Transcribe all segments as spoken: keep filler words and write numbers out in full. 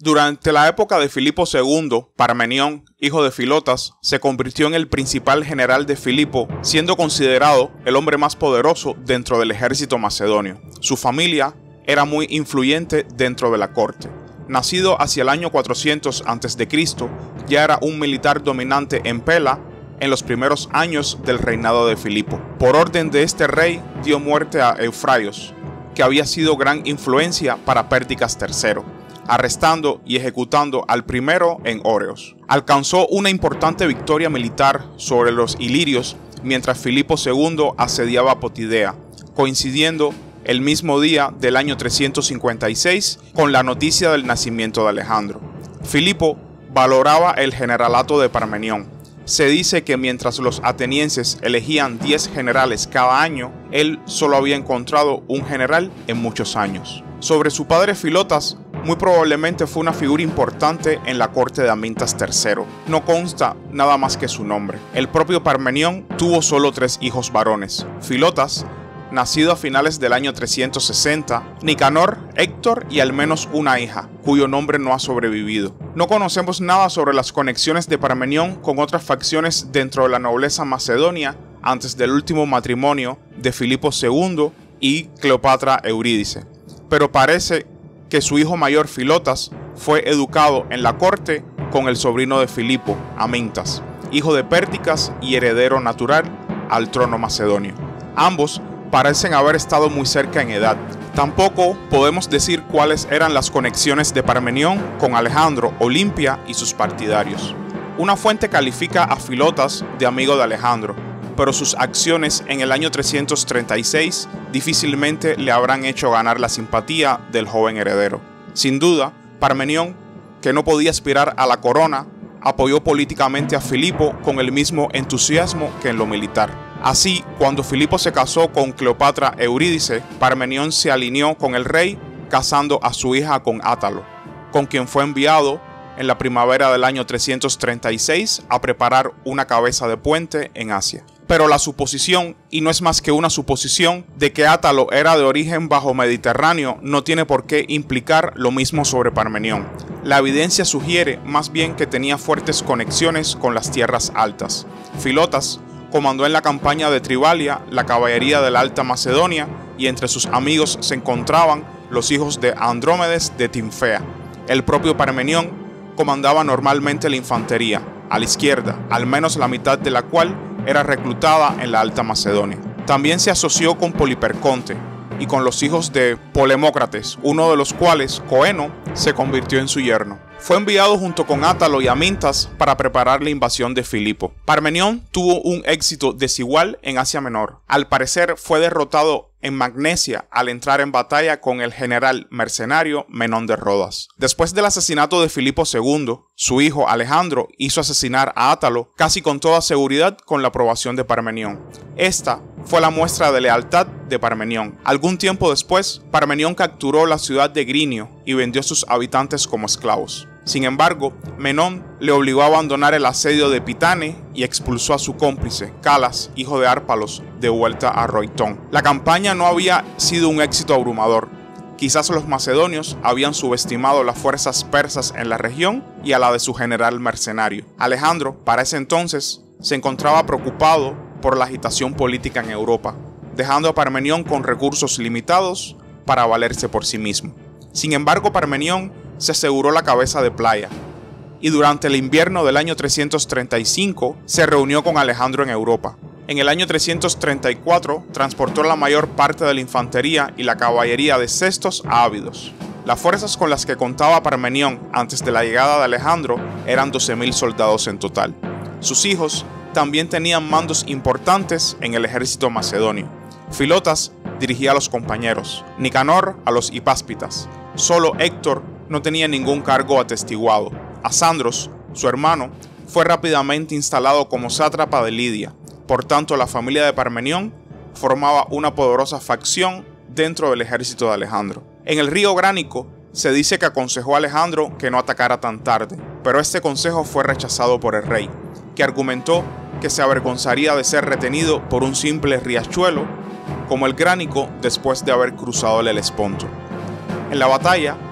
Durante la época de Filipo segundo, Parmenión, hijo de Filotas, se convirtió en el principal general de Filipo, siendo considerado el hombre más poderoso dentro del ejército macedonio. Su familia era muy influyente dentro de la corte. Nacido hacia el año cuatrocientos antes de Cristo, ya era un militar dominante en Pela en los primeros años del reinado de Filipo. Por orden de este rey, dio muerte a Eufraios, que había sido gran influencia para Pérticas tercero, arrestando y ejecutando al primero en Óreos. Alcanzó una importante victoria militar sobre los ilirios mientras Filipo segundo asediaba Potidea, coincidiendo el mismo día del año trescientos cincuenta y seis con la noticia del nacimiento de Alejandro. Filipo valoraba el generalato de Parmenión. Se dice que mientras los atenienses elegían diez generales cada año, él solo había encontrado un general en muchos años. Sobre su padre Filotas, muy probablemente fue una figura importante en la corte de Amintas tercero. No consta nada más que su nombre. El propio Parmenión tuvo solo tres hijos varones: Filotas, nacido a finales del año trescientos sesenta, Nicanor, Héctor y al menos una hija, cuyo nombre no ha sobrevivido. No conocemos nada sobre las conexiones de Parmenión con otras facciones dentro de la nobleza macedonia antes del último matrimonio de Filipo segundo y Cleopatra Eurídice, pero parece que su hijo mayor Filotas fue educado en la corte con el sobrino de Filipo, Amintas, hijo de Pérticas y heredero natural al trono macedonio. Ambos parecen haber estado muy cerca en edad. Tampoco podemos decir cuáles eran las conexiones de Parmenión con Alejandro, Olimpia y sus partidarios. Una fuente califica a Filotas de amigo de Alejandro, pero sus acciones en el año trescientos treinta y seis difícilmente le habrán hecho ganar la simpatía del joven heredero. Sin duda, Parmenión, que no podía aspirar a la corona, apoyó políticamente a Filipo con el mismo entusiasmo que en lo militar. Así, cuando Filipo se casó con Cleopatra Eurídice, Parmenión se alineó con el rey, casando a su hija con Átalo, con quien fue enviado en la primavera del año trescientos treinta y seis a preparar una cabeza de puente en Asia. Pero la suposición, y no es más que una suposición, de que Átalo era de origen bajo mediterráneo no tiene por qué implicar lo mismo sobre Parmenión. La evidencia sugiere más bien que tenía fuertes conexiones con las tierras altas. Filotas comandó en la campaña de Tribalia la caballería de la Alta Macedonia, y entre sus amigos se encontraban los hijos de Andrómedes de Timfea. El propio Parmenión comandaba normalmente la infantería, a la izquierda, al menos la mitad de la cual era reclutada en la Alta Macedonia. También se asoció con Poliperconte y con los hijos de Polemócrates, uno de los cuales, Coeno, se convirtió en su yerno. Fue enviado junto con Átalo y Amintas para preparar la invasión de Filipo. Parmenión tuvo un éxito desigual en Asia Menor. Al parecer fue derrotado en Magnesia al entrar en batalla con el general mercenario Menón de Rodas. Después del asesinato de Filipo segundo, su hijo Alejandro hizo asesinar a Átalo casi con toda seguridad con la aprobación de Parmenión. Esta fue la muestra de lealtad de Parmenión. Algún tiempo después, Parmenión capturó la ciudad de Grinio y vendió a sus habitantes como esclavos. Sin embargo, Menón le obligó a abandonar el asedio de Pitane y expulsó a su cómplice, Calas, hijo de Árpalos, de vuelta a Roitón. La campaña no había sido un éxito abrumador. Quizás los macedonios habían subestimado las fuerzas persas en la región y a la de su general mercenario. Alejandro, para ese entonces, se encontraba preocupado por la agitación política en Europa, dejando a Parmenión con recursos limitados para valerse por sí mismo. Sin embargo, Parmenión se aseguró la cabeza de playa, y durante el invierno del año trescientos treinta y cinco se reunió con Alejandro en Europa. En el año trescientos treinta y cuatro transportó la mayor parte de la infantería y la caballería de Sestos a Ábidos. Las fuerzas con las que contaba Parmenión antes de la llegada de Alejandro eran doce mil soldados en total. Sus hijos también tenían mandos importantes en el ejército macedonio. Filotas dirigía a los compañeros, Nicanor a los hipáspitas. Solo Héctor no tenía ningún cargo atestiguado. Asandros, su hermano, fue rápidamente instalado como sátrapa de Lidia. Por tanto, la familia de Parmenión formaba una poderosa facción dentro del ejército de Alejandro. En el río Gránico se dice que aconsejó a Alejandro que no atacara tan tarde, pero este consejo fue rechazado por el rey, que argumentó que se avergonzaría de ser retenido por un simple riachuelo como el Gránico después de haber cruzado el Helesponto. En la batalla,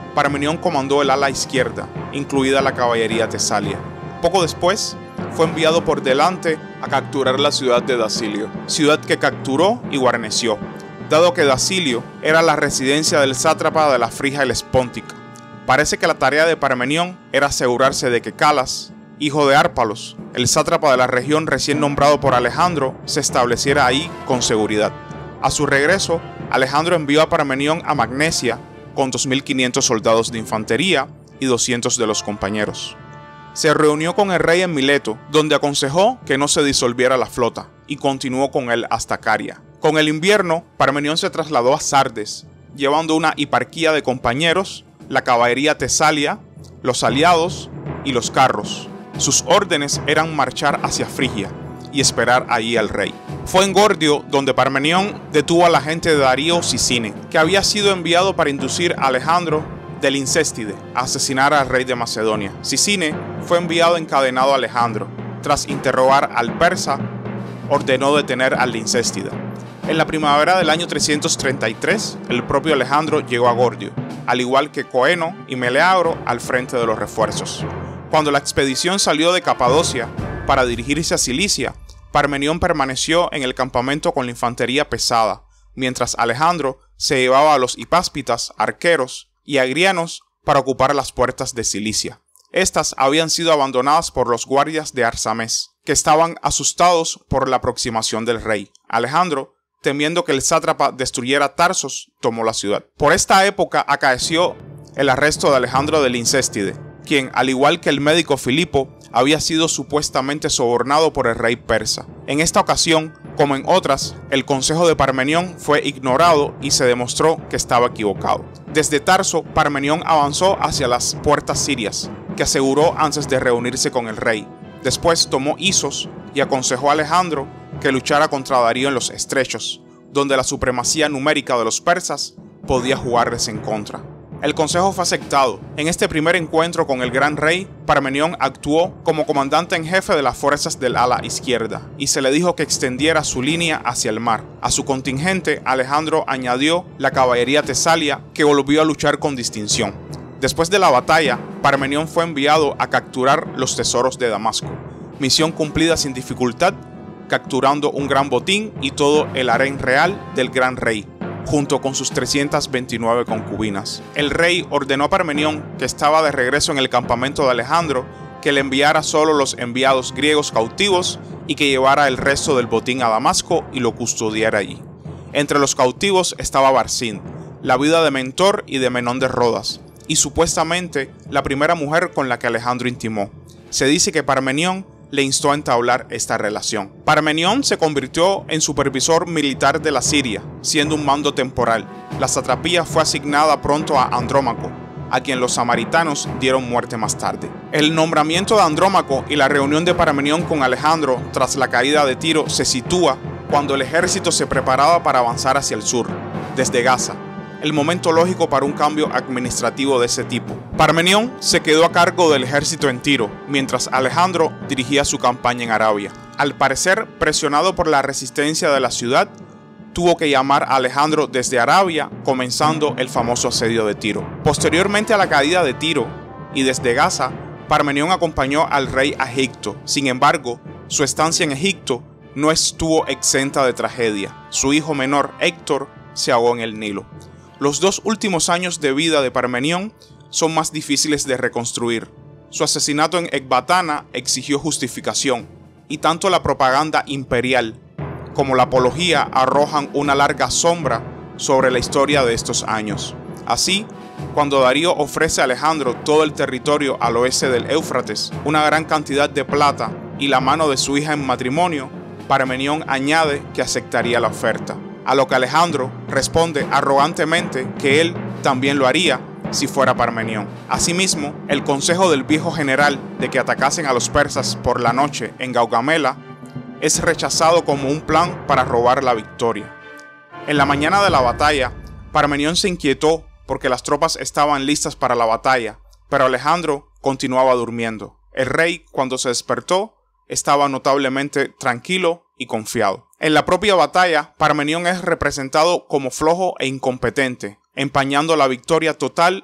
Parmenión comandó el ala izquierda, incluida la caballería tesalia. Poco después, fue enviado por delante a capturar la ciudad de Dacilio, ciudad que capturó y guarneció, dado que Dacilio era la residencia del sátrapa de la Frigia Helespóntica. Parece que la tarea de Parmenión era asegurarse de que Calas, hijo de Hárpalos, el sátrapa de la región recién nombrado por Alejandro, se estableciera ahí con seguridad. A su regreso, Alejandro envió a Parmenión a Magnesia con dos mil quinientos soldados de infantería y doscientos de los compañeros. Se reunió con el rey en Mileto, donde aconsejó que no se disolviera la flota, y continuó con él hasta Caria. Con el invierno, Parmenión se trasladó a Sardes, llevando una hiparquía de compañeros, la caballería tesalia, los aliados y los carros. Sus órdenes eran marchar hacia Frigia y esperar allí al rey. Fue en Gordio donde Parmenión detuvo a la gente de Darío Sicine, que había sido enviado para inducir a Alejandro del Incéstide a asesinar al rey de Macedonia. Sicine fue enviado encadenado a Alejandro. Tras interrogar al persa, ordenó detener al Incéstida. En la primavera del año trescientos treinta y tres, el propio Alejandro llegó a Gordio, al igual que Coeno y Meleagro al frente de los refuerzos. Cuando la expedición salió de Capadocia para dirigirse a Cilicia, Parmenión permaneció en el campamento con la infantería pesada, mientras Alejandro se llevaba a los hipáspitas, arqueros y agrianos para ocupar las puertas de Cilicia. Estas habían sido abandonadas por los guardias de Arsames, que estaban asustados por la aproximación del rey. Alejandro, temiendo que el sátrapa destruyera Tarsos, tomó la ciudad. Por esta época acaeció el arresto de Alejandro del Incéstide, quien, al igual que el médico Filipo, había sido supuestamente sobornado por el rey persa. En esta ocasión, como en otras, el consejo de Parmenión fue ignorado y se demostró que estaba equivocado. Desde Tarso, Parmenión avanzó hacia las puertas sirias, que aseguró antes de reunirse con el rey. Después tomó Isos y aconsejó a Alejandro que luchara contra Darío en los estrechos, donde la supremacía numérica de los persas podía jugarles en contra. El consejo fue aceptado. En este primer encuentro con el gran rey, Parmenión actuó como comandante en jefe de las fuerzas del ala izquierda, y se le dijo que extendiera su línea hacia el mar. A su contingente, Alejandro añadió la caballería tesalia, que volvió a luchar con distinción. Después de la batalla, Parmenión fue enviado a capturar los tesoros de Damasco, misión cumplida sin dificultad, capturando un gran botín y todo el harén real del gran rey, junto con sus trescientas veintinueve concubinas. El rey ordenó a Parmenión, que estaba de regreso en el campamento de Alejandro, que le enviara solo los enviados griegos cautivos y que llevara el resto del botín a Damasco y lo custodiara allí. Entre los cautivos estaba Barzín, la viuda de Mentor y de Menón de Rodas, y supuestamente la primera mujer con la que Alejandro intimó. Se dice que Parmenión le instó a entablar esta relación. Parmenión se convirtió en supervisor militar de la Siria, siendo un mando temporal. La satrapía fue asignada pronto a Andrómaco, a quien los samaritanos dieron muerte más tarde. El nombramiento de Andrómaco y la reunión de Parmenión con Alejandro tras la caída de Tiro se sitúa cuando el ejército se preparaba para avanzar hacia el sur, desde Gaza, el momento lógico para un cambio administrativo de ese tipo. Parmenión se quedó a cargo del ejército en Tiro, mientras Alejandro dirigía su campaña en Arabia. Al parecer, presionado por la resistencia de la ciudad, tuvo que llamar a Alejandro desde Arabia, comenzando el famoso asedio de Tiro. Posteriormente a la caída de Tiro y desde Gaza, Parmenión acompañó al rey a Egipto. Sin embargo, su estancia en Egipto no estuvo exenta de tragedia. Su hijo menor, Héctor, se ahogó en el Nilo. Los dos últimos años de vida de Parmenión son más difíciles de reconstruir. Su asesinato en Ecbatana exigió justificación, y tanto la propaganda imperial como la apología arrojan una larga sombra sobre la historia de estos años. Así, cuando Darío ofrece a Alejandro todo el territorio al oeste del Éufrates, una gran cantidad de plata y la mano de su hija en matrimonio, Parmenión añade que aceptaría la oferta. A lo que Alejandro responde arrogantemente que él también lo haría si fuera Parmenión. Asimismo, el consejo del viejo general de que atacasen a los persas por la noche en Gaugamela es rechazado como un plan para robar la victoria. En la mañana de la batalla, Parmenión se inquietó porque las tropas estaban listas para la batalla, pero Alejandro continuaba durmiendo. El rey, cuando se despertó, estaba notablemente tranquilo y confiado. En la propia batalla, Parmenión es representado como flojo e incompetente, empañando la victoria total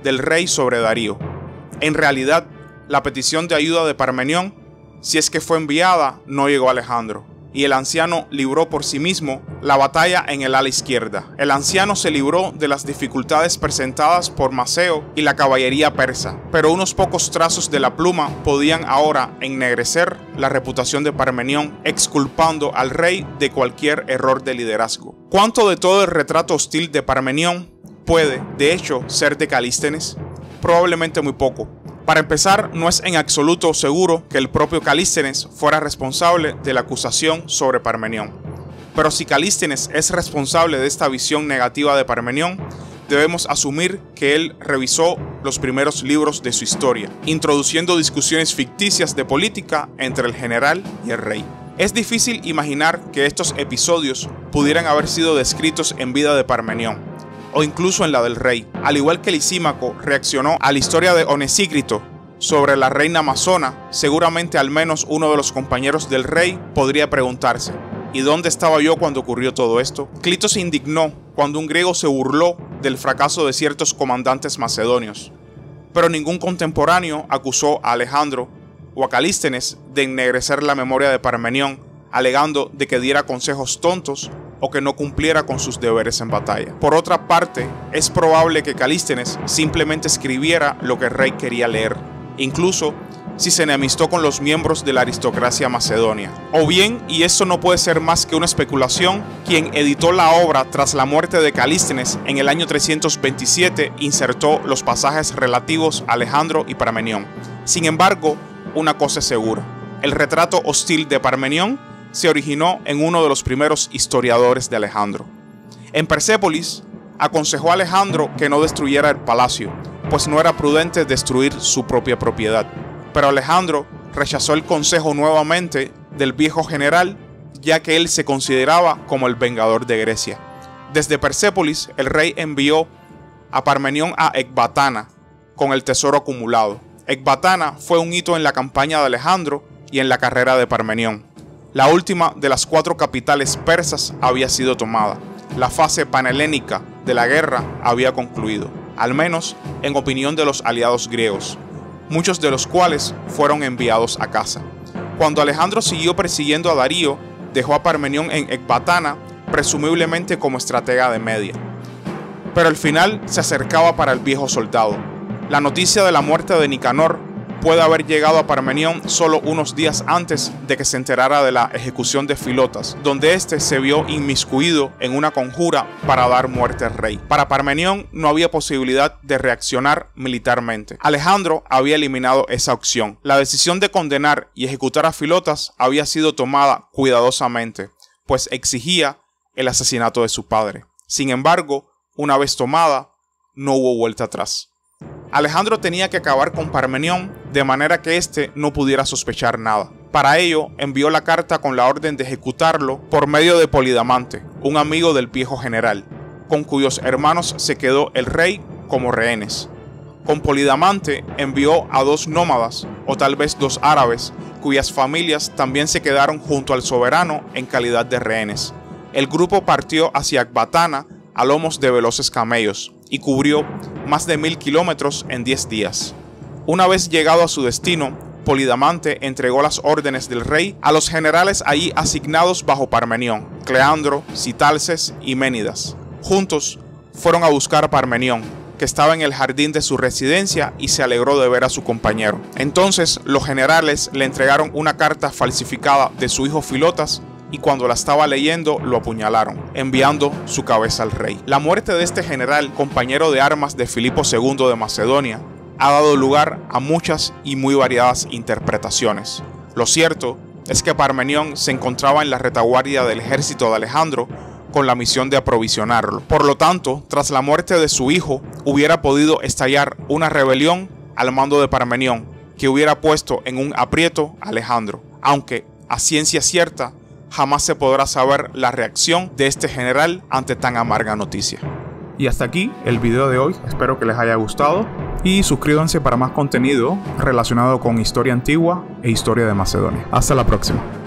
del rey sobre Darío. En realidad, la petición de ayuda de Parmenión, si es que fue enviada, no llegó a Alejandro, y el anciano libró por sí mismo la batalla en el ala izquierda. El anciano se libró de las dificultades presentadas por Maceo y la caballería persa, pero unos pocos trazos de la pluma podían ahora ennegrecer la reputación de Parmenión, exculpando al rey de cualquier error de liderazgo. ¿Cuánto de todo el retrato hostil de Parmenión puede, de hecho, ser de Calístenes? Probablemente muy poco. Para empezar, no es en absoluto seguro que el propio Calístenes fuera responsable de la acusación sobre Parmenión. Pero si Calístenes es responsable de esta visión negativa de Parmenión, debemos asumir que él revisó los primeros libros de su historia, introduciendo discusiones ficticias de política entre el general y el rey. Es difícil imaginar que estos episodios pudieran haber sido descritos en vida de Parmenión, o incluso en la del rey. Al igual que Lisímaco reaccionó a la historia de Onesícrito sobre la reina amazona, seguramente al menos uno de los compañeros del rey podría preguntarse: ¿y dónde estaba yo cuando ocurrió todo esto? Clito se indignó cuando un griego se burló del fracaso de ciertos comandantes macedonios, pero ningún contemporáneo acusó a Alejandro o a Calístenes de ennegrecer la memoria de Parmenión, alegando de que diera consejos tontos o que no cumpliera con sus deberes en batalla. Por otra parte, es probable que Calístenes simplemente escribiera lo que el rey quería leer, incluso si se enemistó con los miembros de la aristocracia macedonia. O bien, y eso no puede ser más que una especulación, quien editó la obra tras la muerte de Calístenes en el año trescientos veintisiete insertó los pasajes relativos a Alejandro y Parmenión. Sin embargo, una cosa es segura: el retrato hostil de Parmenión se originó en uno de los primeros historiadores de Alejandro. En Persépolis, aconsejó a Alejandro que no destruyera el palacio, pues no era prudente destruir su propia propiedad. Pero Alejandro rechazó el consejo nuevamente del viejo general, ya que él se consideraba como el vengador de Grecia. Desde Persépolis, el rey envió a Parmenión a Ecbatana con el tesoro acumulado. Ecbatana fue un hito en la campaña de Alejandro y en la carrera de Parmenión. La última de las cuatro capitales persas había sido tomada. La fase panhelénica de la guerra había concluido, al menos en opinión de los aliados griegos, muchos de los cuales fueron enviados a casa. Cuando Alejandro siguió persiguiendo a Darío, dejó a Parmenión en Ecbatana, presumiblemente como estratega de Media. Pero el final se acercaba para el viejo soldado. La noticia de la muerte de Nicanor puede haber llegado a Parmenión solo unos días antes de que se enterara de la ejecución de Filotas, donde éste se vio inmiscuido en una conjura para dar muerte al rey. Para Parmenión no había posibilidad de reaccionar militarmente. Alejandro había eliminado esa opción. La decisión de condenar y ejecutar a Filotas había sido tomada cuidadosamente, pues exigía el asesinato de su padre. Sin embargo, una vez tomada, no hubo vuelta atrás. Alejandro tenía que acabar con Parmenión de manera que éste no pudiera sospechar nada. Para ello, envió la carta con la orden de ejecutarlo por medio de Polidamante, un amigo del viejo general, con cuyos hermanos se quedó el rey como rehenes. Con Polidamante envió a dos nómadas, o tal vez dos árabes, cuyas familias también se quedaron junto al soberano en calidad de rehenes. El grupo partió hacia Ecbatana a lomos de veloces camellos y cubrió más de mil kilómetros en diez días. Una vez llegado a su destino, Polidamante entregó las órdenes del rey a los generales allí asignados bajo Parmenión, Cleandro, Sitalces y Ménidas. Juntos fueron a buscar a Parmenión, que estaba en el jardín de su residencia, y se alegró de ver a su compañero. Entonces los generales le entregaron una carta falsificada de su hijo Filotas, y cuando la estaba leyendo lo apuñalaron, enviando su cabeza al rey. La muerte de este general, compañero de armas de Filipo segundo de Macedonia, ha dado lugar a muchas y muy variadas interpretaciones. Lo cierto es que Parmenión se encontraba en la retaguardia del ejército de Alejandro con la misión de aprovisionarlo. Por lo tanto, tras la muerte de su hijo, hubiera podido estallar una rebelión al mando de Parmenión que hubiera puesto en un aprieto a Alejandro, aunque a ciencia cierta jamás se podrá saber la reacción de este general ante tan amarga noticia. Y hasta aquí el video de hoy, espero que les haya gustado y suscríbanse para más contenido relacionado con historia antigua e historia de Macedonia. Hasta la próxima.